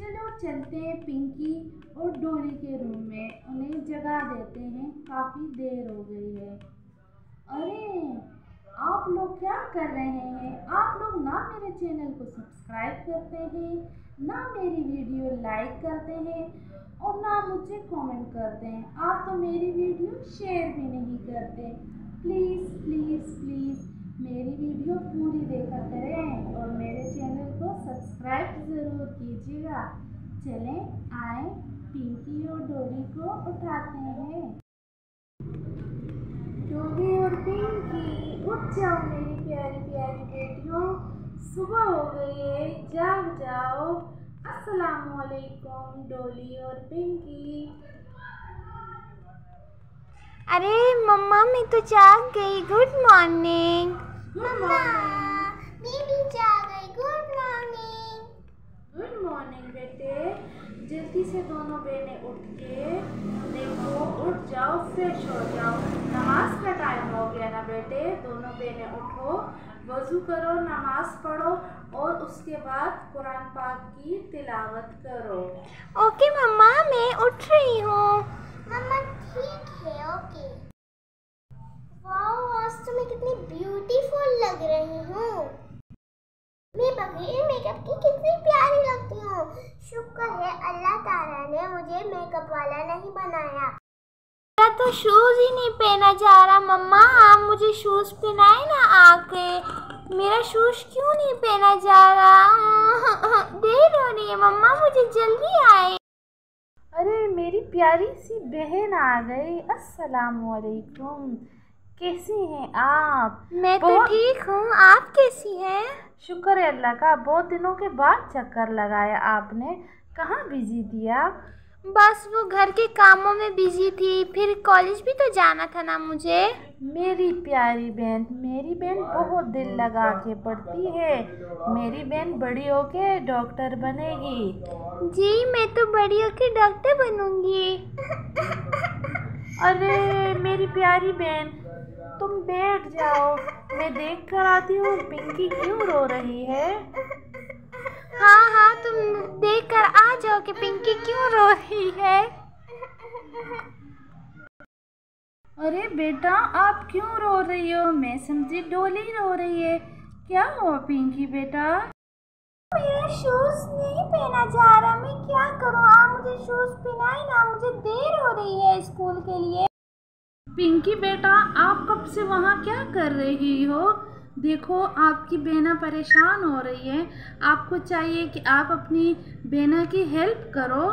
चलो चलते हैं पिंकी और डोली के रूम में, उन्हें जगा देते हैं, काफ़ी देर हो गई है। अरे आप लोग क्या कर रहे हैं? आप लोग ना मेरे चैनल को सब्सक्राइब करते हैं, ना मेरी वीडियो लाइक करते हैं और ना मुझे कमेंट करते हैं। आप तो मेरी वीडियो शेयर भी नहीं करते। प्लीज़ प्लीज़ प्लीज़ मेरी वीडियो पूरी देखा करें और मेरे चैनल को सब्सक्राइब ज़रूर कीजिएगा। चलें आए पिंकी और डोली को उठाते हैं। डोली और पिंकी उठ जाओ मेरी प्यारी प्यारी बेटियों, सुबह हो गई है, जाग जाओ। अस्सलामुअलैकुम डोली और पिंकी। अरे मम्मा मैं तो जाग गई। Good morning. मम्मा मैं भी जाग गई। Good morning. गुड मॉर्निंग बेटे। जल्दी से दोनों बहनें उठ के देखो, उठ जाओ, फ्रेश हो जाओ। नमाज का टाइम हो गया ना बेटे। दोनों बहनें उठो, वज़ू करो, नमाज पढ़ो और उसके बाद कुरान पाक की तिलावत करो। ओके मम्मा मैं उठ रही हूँ। मम्मा ठीक है ओके। वाह आज तो मैं कितनी ब्यूटीफुल लग रही हूँ। मैं बगैर मेकअप की कितनी प्यारी लगती हूँ। शुक्र है अल्लाह ताला ने मुझे मेकअप वाला नहीं बनाया। मेरा तो शूज ही नहीं पहना जा रहा। मम्मा आप मुझे शूज पहनाए ना आके। मेरा शूज क्यों नहीं पहना जा रहा? देर हो रही है मम्मा, मुझे जल्दी आए। अरे मेरी प्यारी सी बहन आ गई। अस्सलामुअलैकुम, कैसी हैं आप? मैं तो ठीक हूँ, आप कैसी हैं? शुक्र है अल्लाह का, बहुत दिनों के बाद चक्कर लगाया आपने। कहाँ बिजी थी आप? बस वो घर के कामों में बिजी थी, फिर कॉलेज भी तो जाना था ना मुझे। मेरी प्यारी बहन, मेरी बहन बहुत दिल लगा के पढ़ती है। मेरी बहन बड़ी होके डॉक्टर बनेगी। जी मैं तो बड़ी होकर डॉक्टर बनूंगी। अरे मेरी प्यारी बहन, तुम बैठ जाओ, मैं देख कर आती हूँ पिंकी क्यों रो रही है। हाँ हाँ तुम देख कर आ जाओ कि पिंकी क्यों रो रही है। अरे बेटा आप क्यों रो रही हो? मैं समझी डोली रो रही है। क्या हुआ पिंकी बेटा? मेरा शूज नहीं पहना जा रहा, मैं क्या करूँ? आप मुझे शूज पहनाए ना, मुझे देर हो रही है स्कूल के लिए। पिंकी बेटा आप कब से वहाँ क्या कर रही हो? देखो आपकी बहना परेशान हो रही है, आपको चाहिए कि आप अपनी बहना की हेल्प करो।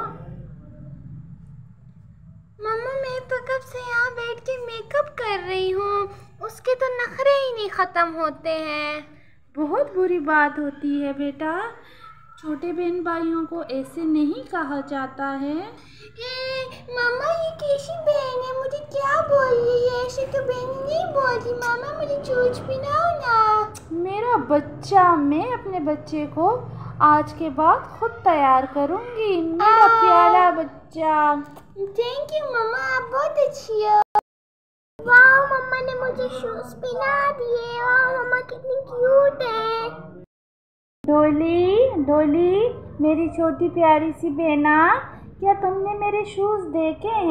मम्मा मैं तो कब से यहाँ बैठ के मेकअप कर रही हूँ, उसके तो नखरे ही नहीं ख़त्म होते हैं। बहुत बुरी बात होती है बेटा, छोटे बहन भाइयों को ऐसे नहीं कहा जाता है। मम्मा ये कैसी बहन है, मुझे क्या बोल रही है? ऐसे तो बहन नहीं बोलती। मामा मुझे चूज पिलाओ ना। मेरा बच्चा, मैं अपने बच्चे को आज के बाद खुद तैयार करूँगी। मेरा प्यारा बच्चा। थैंक यू मम्मा, आप बहुत अच्छी हो। वाह मम्मा ने मुझे शूज पहना दिए। वाह मम्मा कितनी क्यूट है। डोली डोली मेरी छोटी प्यारी सी बहना, क्या तुमने मेरे शूज देखे हैं?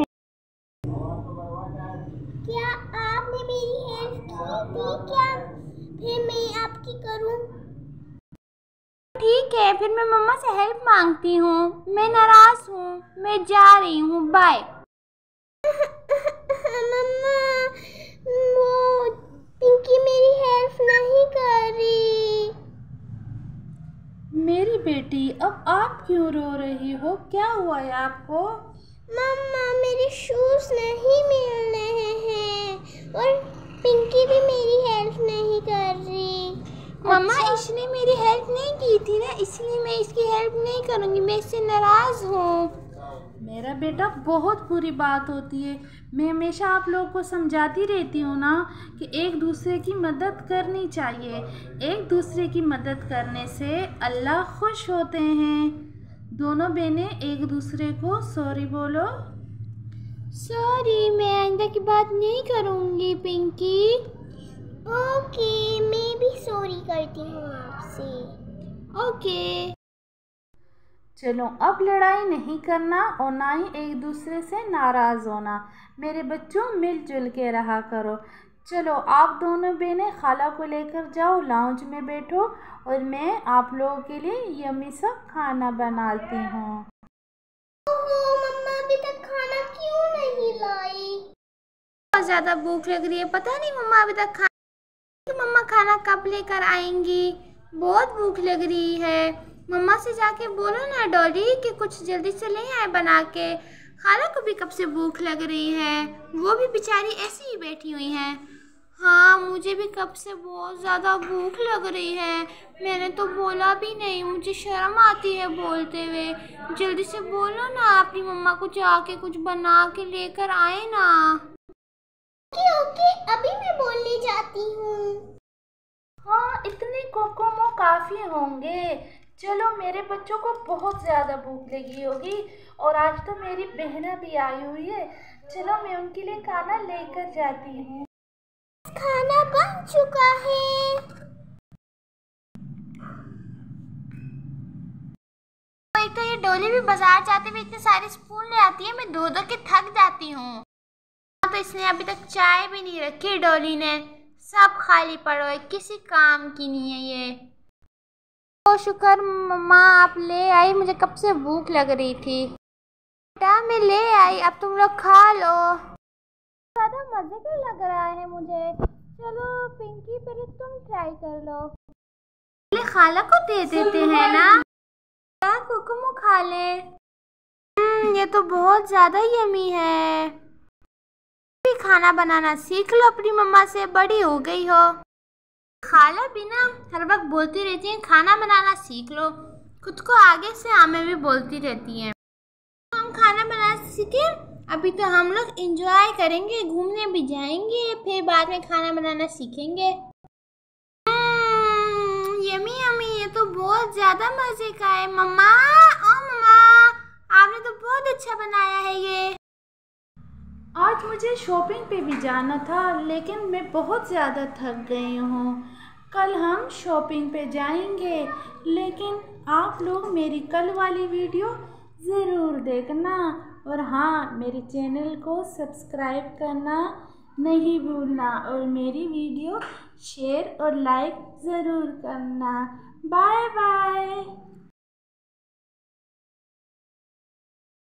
क्या आपने मेरी हेल्प की थी क्या? फिर मैं आपकी करूं? ठीक है फिर मैं मम्मा से हेल्प मांगती हूँ। मैं नाराज हूँ, मैं जा रही हूँ, बाय। मम्मा वो पिंकी मेरी हेल्प नहीं कर रही। मेरी बेटी अब आप क्यों रो रही हो? क्या हुआ है आपको? मम्मा मेरे शूज नहीं मिल रहे हैं और पिंकी भी मेरी हेल्प नहीं कर रही। मम्मा इसने मेरी हेल्प नहीं की थी ना, इसलिए मैं इसकी हेल्प नहीं करूँगी, मैं इससे नाराज़ हूँ। मेरा बेटा बहुत बुरी बात होती है, मैं हमेशा आप लोगों को समझाती रहती हूँ ना कि एक दूसरे की मदद करनी चाहिए। एक दूसरे की मदद करने से अल्लाह खुश होते हैं। दोनों बहनें एक दूसरे को सॉरी बोलो। सॉरी, मैं आइंदा की बात नहीं करूँगी पिंकी। ओके मैं भी सॉरी करती हूँ आपसे। ओके चलो अब लड़ाई नहीं करना और ना ही एक दूसरे से नाराज़ होना। मेरे बच्चों मिलजुल के रहा करो। चलो आप दोनों बहनें खाला को लेकर जाओ, लाउंज में बैठो और मैं आप लोगों के लिए यम्मी सा खाना बनाती हूँ। ओहो मम्मा अभी तक खाना क्यों नहीं लाई? बहुत ज़्यादा भूख लग रही है, पता नहीं मम्मा अभी तक मम्मा खाना कब लेकर आएंगी। बहुत भूख लग रही है। मम्मा से जाके बोलो ना डॉली कि कुछ जल्दी से ले आए बना के। खाला को भी कब से भूख लग रही है, वो भी बेचारी ऐसी ही बैठी हुई हैं। हाँ मुझे भी कब से बहुत ज़्यादा भूख लग रही है। मैंने तो बोला भी नहीं, मुझे शर्म आती है बोलते हुए। जल्दी से बोलो ना अपनी मम्मा को जाके कुछ बना के लेकर आए ना। ओके अभी मैं बोलने जाती हूँ। हाँ इतने कोकोमो काफ़ी होंगे। चलो मेरे बच्चों को बहुत ज़्यादा भूख लगी होगी और आज तो मेरी बहना भी आई हुई है। चलो मैं उनके लिए खाना लेकर जाती हूँ। खाना बन चुका है। एक तो ये डोली भी बाजार जाते हुए इतने सारे स्पून ले आती है, मैं धो धो के थक जाती हूँ। तो इसने अभी तक चाय भी नहीं रखी डोली ने, सब खाली पड़ो है, किसी काम की नहीं है ये। तो शुक्र मम्मा आप ले आई, मुझे कब से भूख लग रही थी। बेटा मैं ले आई, अब तुम लोग खा लो। ज़्यादा मज़े का लग रहा है मुझे। चलो पिंकी पहले तुम ट्राई कर लो। पहले खाला को दे देते हैं ना, कोकोमो खा ले। ये तो बहुत ज़्यादा यमी है। भी खाना बनाना सीख लो अपनी मम्मा से, बड़ी हो गई हो। खाला भी ना हर वक्त बोलती रहती है खाना बनाना सीख लो, खुद को आगे से हमें भी बोलती रहती हैं। हम खाना बनाना सीखे, अभी तो हम लोग एंजॉय करेंगे, घूमने भी जाएंगे, फिर बाद में खाना बनाना सीखेंगे। यमी यमी, ये तो बहुत ज़्यादा मज़े का है। मम्मा ओ मम्मा आपने तो बहुत अच्छा बनाया है ये। आज मुझे शॉपिंग पे भी जाना था लेकिन मैं बहुत ज़्यादा थक गई हूँ। कल हम शॉपिंग पे जाएंगे, लेकिन आप लोग मेरी कल वाली वीडियो ज़रूर देखना और हाँ मेरे चैनल को सब्सक्राइब करना नहीं भूलना और मेरी वीडियो शेयर और लाइक ज़रूर करना। Bye bye.